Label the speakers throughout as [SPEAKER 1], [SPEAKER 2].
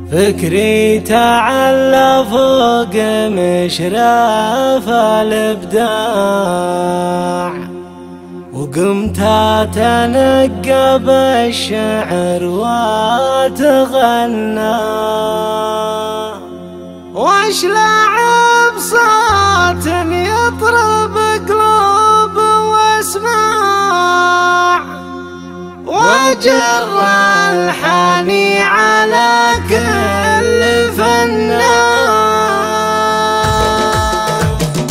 [SPEAKER 1] فكري تعلى فوق مشرف الإبداع، وقمت أتنقى بالشعر وأتغنى، واشلع بصوت يطرب قلوب واسماع، وجر الحاني على كل فنان.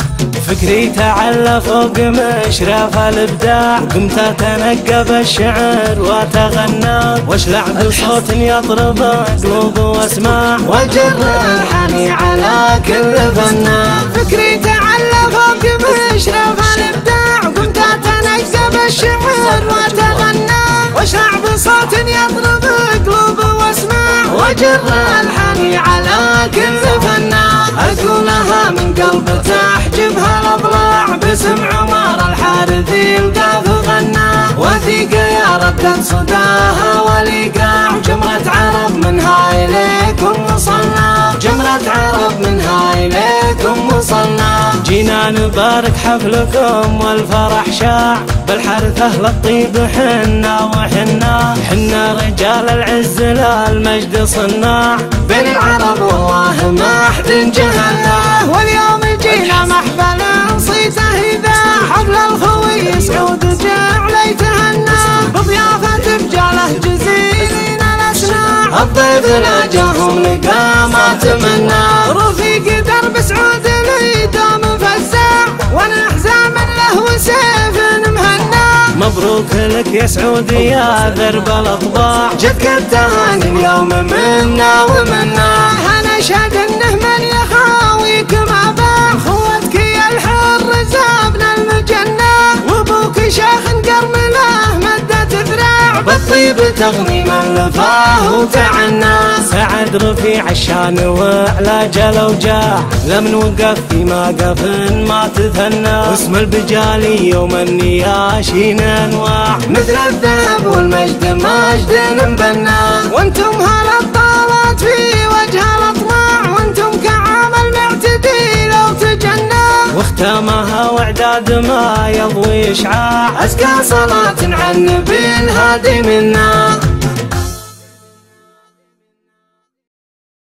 [SPEAKER 1] فكري تعلى فوق مشرف الإبداع، وقمت أتنقى بالشعر وأتغنى، واشلع بصوت يطرب قلوب واسماع، وجر الحاني على كل فنان.
[SPEAKER 2] فكري تعلى فوق مشرف الإبداع، وقمت أتنقى بالشعر وأتغنى، واشلع بصوت يطرب قلوب واسماع، وجر الحاني على كل فنان. أقولها من قلب تحجبها الأضلاع، باسم عمر الحارثي القاف غنى، وثيقة يا ردة صداها ولقاع، جمرة عرب منها إليكم وصلنا، جمرة عرب منها إليكم وصلنا.
[SPEAKER 1] جينا نبارك حفلكم والفرح شاع، بالحرث أهل الطيب حنا وحنا، حنا رجال العز للمجد صناع،
[SPEAKER 2] بين العرب والله ما أحد جهلنا. واليوم جينا محفل صيته إذاع، حفل الخوي سعود جعل يتهنى، بضيافة رجاله جزيلين الأسناع، الضيف ناجاهم لقى ما تمنى، رفيق درب سعود لي دوم فزاع، ونحزام له وسيف مهنا.
[SPEAKER 1] مبروك لك يا سعودي يا درب الأطباع،
[SPEAKER 2] جدك التهاني اليوم منا ومنا، هنشهد انه من يخاويك ما باع، خوتك يا الحر زابنا المجنة، وابوك شيخ قرم له مدة ذراع، بالطيب تغني من لفاه وتعنى.
[SPEAKER 1] سعد رفيع الشان وعلى جل وجاع، لمن وقف في موقف ما تثنى، واسم البجالي يوم النياشين انواع،
[SPEAKER 2] مثل الذهب والمجد مجد مبنى، وانتم هالابطالات في وجه الاطماع، وانتم كعام المعتدي لو تجنى،
[SPEAKER 1] واختامها واعداد ما يضوي اشعاع،
[SPEAKER 2] ازكى صلاة على النبي الهادي منا.